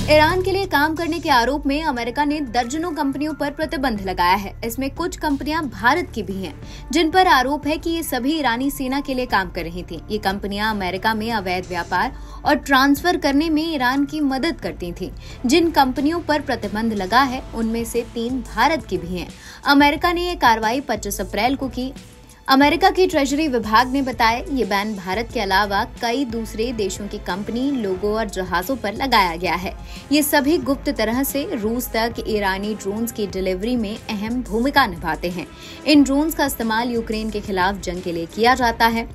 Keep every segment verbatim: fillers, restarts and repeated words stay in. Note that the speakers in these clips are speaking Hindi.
ईरान के लिए काम करने के आरोप में अमेरिका ने दर्जनों कंपनियों पर प्रतिबंध लगाया है। इसमें कुछ कंपनियां भारत की भी हैं, जिन पर आरोप है कि ये सभी ईरानी सेना के लिए काम कर रही थीं। ये कंपनियां अमेरिका में अवैध व्यापार और ट्रांसफर करने में ईरान की मदद करती थीं। जिन कंपनियों पर प्रतिबंध लगा है, उनमें से तीन भारत की भी हैं। अमेरिका ने ये कार्रवाई पच्चीस अप्रैल को की। अमेरिका की ट्रेजरी विभाग ने बताया, ये बैन भारत के अलावा कई दूसरे देशों की कंपनी, लोगों और जहाजों पर लगाया गया है। ये सभी गुप्त तरह से रूस तक ईरानी ड्रोन्स की डिलीवरी में अहम भूमिका निभाते हैं। इन ड्रोन्स का इस्तेमाल यूक्रेन के खिलाफ जंग के लिए किया जाता है।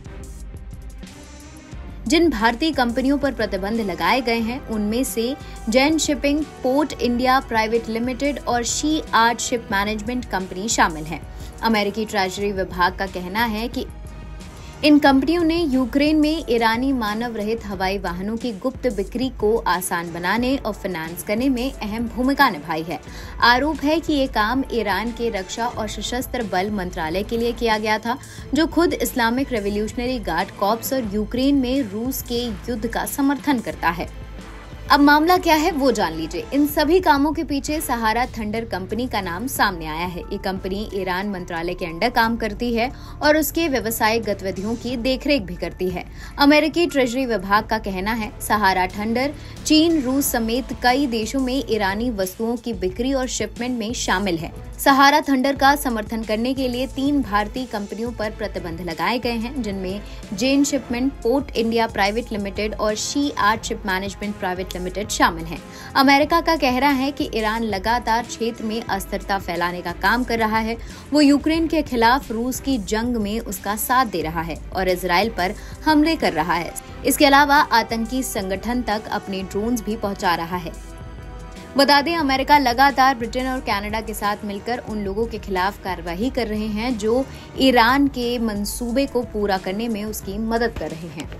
जिन भारतीय कंपनियों पर प्रतिबंध लगाए गए हैं, उनमें से Jain shipping, port India private limited और she art ship management company शामिल है। अमेरिकी ट्रेजरी विभाग का कहना है कि इन कंपनियों ने यूक्रेन में ईरानी मानव रहित हवाई वाहनों की गुप्त बिक्री को आसान बनाने और फाइनेंस करने में अहम भूमिका निभाई है। आरोप है कि ये काम ईरान के रक्षा और सशस्त्र बल मंत्रालय के लिए किया गया था, जो खुद इस्लामिक रेवोल्यूशनरी गार्ड कॉर्प्स और यूक्रेन में रूस के युद्ध का समर्थन करता है। अब मामला क्या है वो जान लीजिए। इन सभी कामों के पीछे सहारा थंडर कंपनी का नाम सामने आया है। ये कंपनी ईरान मंत्रालय के अंडर काम करती है और उसके व्यवसायिक गतिविधियों की देखरेख भी करती है। अमेरिकी ट्रेजरी विभाग का कहना है, सहारा थंडर चीन, रूस समेत कई देशों में ईरानी वस्तुओं की बिक्री और शिपमेंट में शामिल है। सहारा थंडर का समर्थन करने के लिए तीन भारतीय कंपनियों पर प्रतिबंध लगाए गए हैं, जिनमें zen shipment, port India private limited और she art ship management private limited शामिल हैं। अमेरिका का कहना है कि ईरान लगातार क्षेत्र में अस्थिरता फैलाने का काम कर रहा है। वो यूक्रेन के खिलाफ रूस की जंग में उसका साथ दे रहा है और इजराइल पर हमले कर रहा है। इसके अलावा आतंकी संगठन तक अपने ड्रोन्स भी पहुंचा रहा है। बता दें, अमेरिका लगातार ब्रिटेन और कनाडा के साथ मिलकर उन लोगों के खिलाफ कार्रवाई कर रहे हैं जो ईरान के मंसूबे को पूरा करने में उसकी मदद कर रहे हैं।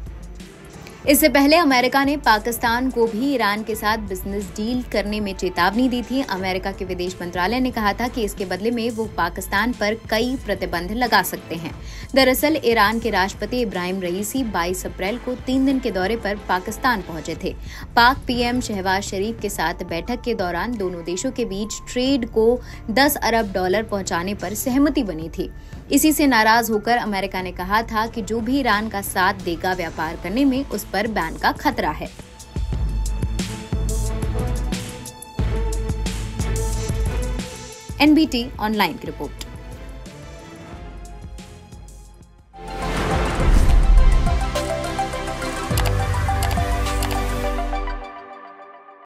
इससे पहले अमेरिका ने पाकिस्तान को भी ईरान के साथ बिजनेस डील करने में चेतावनी दी थी। अमेरिका के विदेश मंत्रालय ने कहा था कि इसके बदले में वो पाकिस्तान पर कई प्रतिबंध लगा सकते हैं। दरअसल ईरान के राष्ट्रपति इब्राहिम रईसी बाईस अप्रैल को तीन दिन के दौरे पर पाकिस्तान पहुंचे थे। पाक पीएम शहबाज शरीफ के साथ बैठक के दौरान दोनों देशों के बीच ट्रेड को दस अरब डॉलर पहुंचाने पर सहमति बनी थी। इसी से नाराज होकर अमेरिका ने कहा था कि जो भी ईरान का साथ देगा व्यापार करने में, उस पर बैन का खतरा है। एनबीटी ऑनलाइन की रिपोर्ट।